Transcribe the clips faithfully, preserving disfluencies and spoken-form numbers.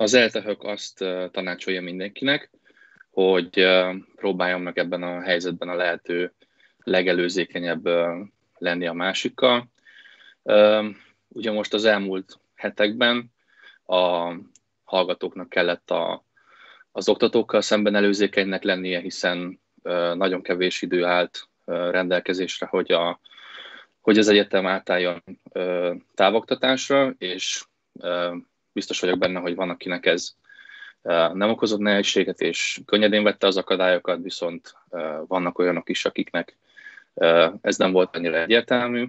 Az eltehök azt tanácsolja mindenkinek, hogy próbáljon meg ebben a helyzetben a lehető legelőzékenyebb lenni a másikkal. Ugye most az elmúlt hetekben a hallgatóknak kellett a, az oktatókkal szemben előzékenynek lennie, hiszen nagyon kevés idő állt rendelkezésre, hogy, a, hogy az egyetem átálljon távoktatásra, és biztos vagyok benne, hogy van, akinek ez nem okozott nehézséget, és könnyedén vette az akadályokat, viszont vannak olyanok is, akiknek ez nem volt annyira egyértelmű,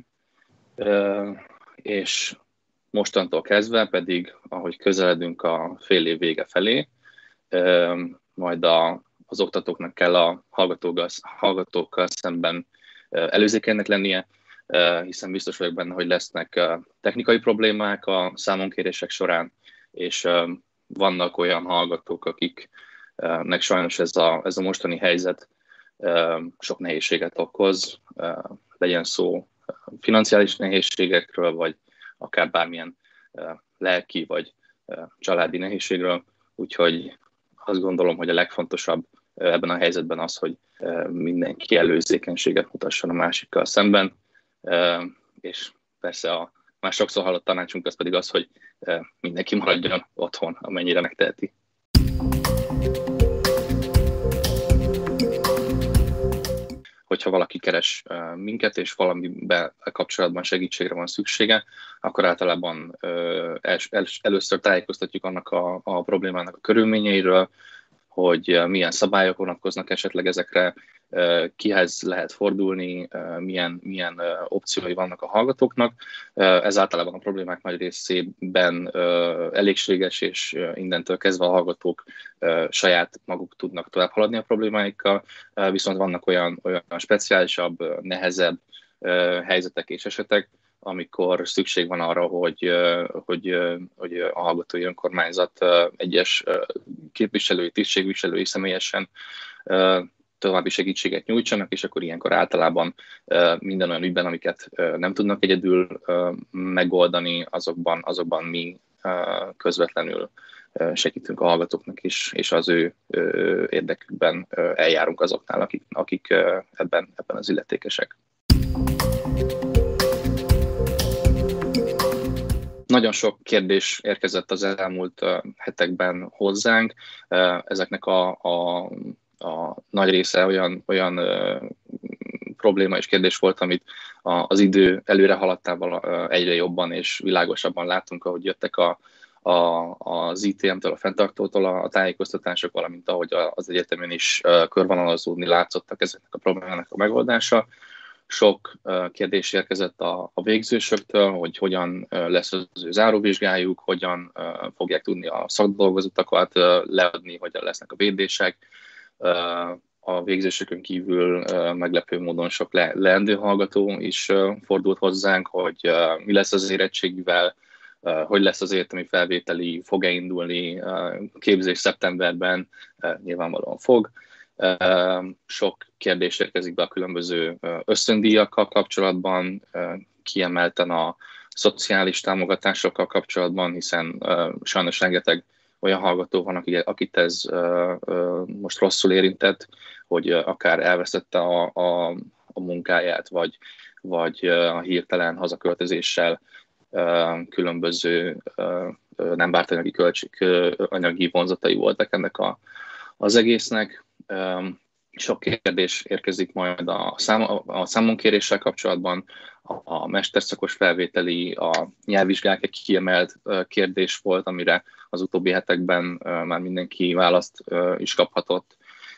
és mostantól kezdve pedig, ahogy közeledünk a fél év vége felé, majd a, az oktatóknak kell a hallgatókkal, hallgatókkal szemben előzékenynek lennie, hiszen biztos vagyok benne, hogy lesznek technikai problémák a számonkérések során, és vannak olyan hallgatók, akiknek sajnos ez a, ez a mostani helyzet sok nehézséget okoz, legyen szó financiális nehézségekről, vagy akár bármilyen lelki vagy családi nehézségről. Úgyhogy azt gondolom, hogy a legfontosabb ebben a helyzetben az, hogy mindenki előzékenységet mutasson a másikkal szemben, és persze a már sokszor hallott tanácsunk az pedig az, hogy mindenki maradjon otthon, amennyire megteheti. Hogyha valaki keres minket, és valamiben kapcsolatban segítségre van szüksége, akkor általában először tájékoztatjuk annak a, a problémának a körülményeiről, hogy milyen szabályok vonatkoznak esetleg ezekre, kihez lehet fordulni, milyen, milyen opciói vannak a hallgatóknak. Ez általában a problémák nagy részében elégséges, és innentől kezdve a hallgatók saját maguk tudnak tovább haladni a problémáikkal, viszont vannak olyan, olyan speciálisabb, nehezebb helyzetek és esetek, amikor szükség van arra, hogy, hogy, hogy a hallgatói önkormányzat egyes képviselői, tisztségviselői személyesen további segítséget nyújtsanak, és akkor ilyenkor általában minden olyan ügyben, amiket nem tudnak egyedül megoldani, azokban, azokban mi közvetlenül segítünk a hallgatóknak is, és az ő érdekükben eljárunk azoknál, akik, akik ebben, ebben az illetékesek. Nagyon sok kérdés érkezett az elmúlt hetekben hozzánk. Ezeknek a, a, a nagy része olyan, olyan probléma és kérdés volt, amit az idő előre haladtával egyre jobban és világosabban látunk, ahogy jöttek a, a, az í té em-től, a fenntartótól a, a tájékoztatások, valamint ahogy az egyetemen is körvonalazódni látszottak ezeknek a problémának a megoldása. Sok kérdés érkezett a, a végzősöktől, hogy hogyan lesz az ő záróvizsgájuk, hogyan fogják tudni a szakdolgozatokat leadni, hogyan lesznek a védések. A végzősökön kívül meglepő módon sok le, leendő hallgató is fordult hozzánk, hogy mi lesz az érettségivel, hogy lesz az egyetemi felvételi, fog-e indulni képzés szeptemberben, nyilvánvalóan fog. Sok kérdés érkezik be a különböző ösztöndíjakkal kapcsolatban, kiemelten a szociális támogatásokkal kapcsolatban, hiszen sajnos rengeteg olyan hallgató van, akit ez most rosszul érintett, hogy akár elvesztette a, a, a munkáját, vagy, vagy a hirtelen hazaköltözéssel különböző nem várt anyagi, költség, anyagi vonzatai voltak ennek a, az egésznek. Sok kérdés érkezik majd a, szám, a számonkéréssel kapcsolatban, a, a mesterszakos felvételi, a nyelvvizsgák egy kiemelt kérdés volt, amire az utóbbi hetekben már mindenki választ is kaphatott.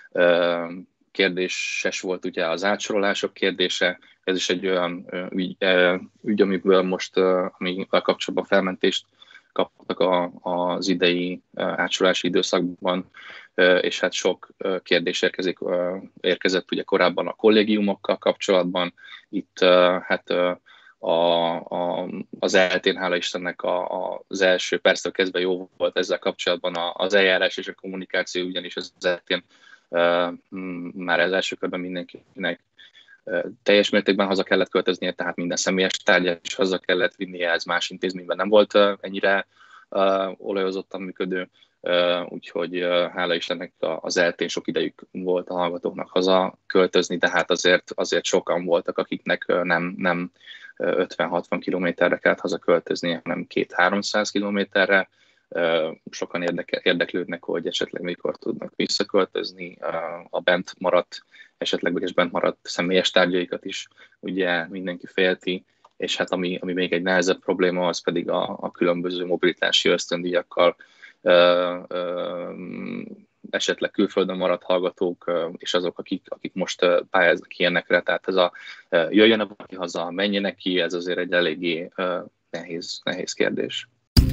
Kérdéses volt ugye az átsorolások kérdése, ez is egy olyan ügy, ügy amiből most, amivel kapcsolatban felmentést kaptak a, az idei átsorolási időszakban, és hát sok kérdés érkezik, érkezett ugye korábban a kollégiumokkal kapcsolatban. Itt hát a, a, az é el té-n, hála Istennek a, a, az első perctől kezdve jó volt ezzel kapcsolatban az eljárás és a kommunikáció, ugyanis az é el té-n már az első körben mindenkinek teljes mértékben haza kellett költöznie, tehát minden személyes tárgyat is haza kellett vinnie, ez más intézményben nem volt ennyire olajozottan működő, úgyhogy hála Istennek az eltén sok idejük volt a hallgatóknak haza költözni, de hát azért, azért sokan voltak, akiknek nem, nem ötven-hatvan kilométerre kellett haza költözni, hanem két-háromszáz kilométerre. Sokan érdeke, érdeklődnek, hogy esetleg mikor tudnak visszaköltözni, a bent maradt, esetleges bent maradt személyes tárgyaikat is ugye mindenki félti, és hát ami, ami még egy nehezebb probléma, az pedig a, a különböző mobilitási ösztöndíjakkal ö, ö, esetleg külföldön maradt hallgatók, és azok, akik, akik most pályáznak ilyenekre, tehát ez a jöjjön a valaki haza, menjenek ki, ez azért egy eléggé nehéz, nehéz kérdés.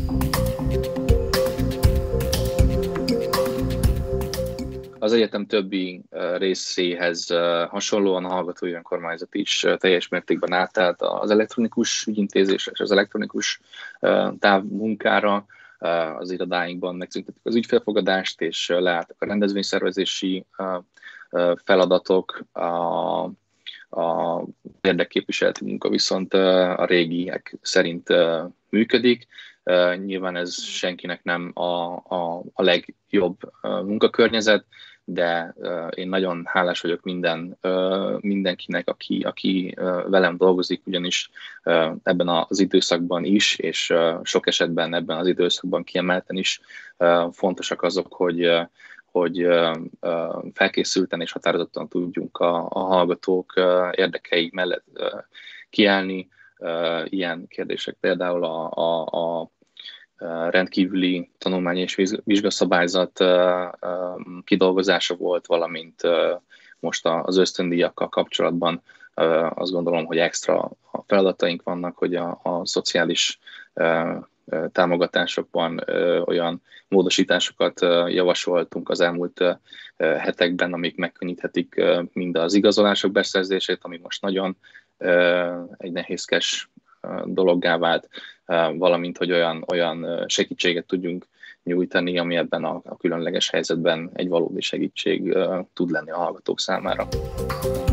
Az egyetem többi részéhez hasonlóan a hallgatói önkormányzat is teljes mértékben átállt az elektronikus ügyintézésre és az elektronikus távmunkára. Az irodáinkban megszüntettük az ügyfélfogadást, és leálltak a rendezvényszervezési feladatok. A, a érdekképviseleti munka viszont a régiek szerint működik. Nyilván ez senkinek nem a, a, a legjobb munkakörnyezet, de én nagyon hálás vagyok minden, mindenkinek, aki, aki velem dolgozik, ugyanis ebben az időszakban is, és sok esetben ebben az időszakban kiemelten is fontosak azok, hogy, hogy felkészülten és határozottan tudjunk a, a hallgatók érdekei mellett kiállni. Ilyen kérdések például a, a, a rendkívüli tanulmányi és vizsgaszabályzat kidolgozása volt, valamint most az ösztöndíjakkal kapcsolatban azt gondolom, hogy extra feladataink vannak, hogy a, a szociális támogatásokban olyan módosításokat javasoltunk az elmúlt hetekben, amik megkönnyíthetik mind az igazolások beszerzését, ami most nagyon egy nehézkes dologgá vált, valamint, hogy olyan, olyan segítséget tudjunk nyújtani, ami ebben a, a különleges helyzetben egy valódi segítség tud lenni a hallgatók számára.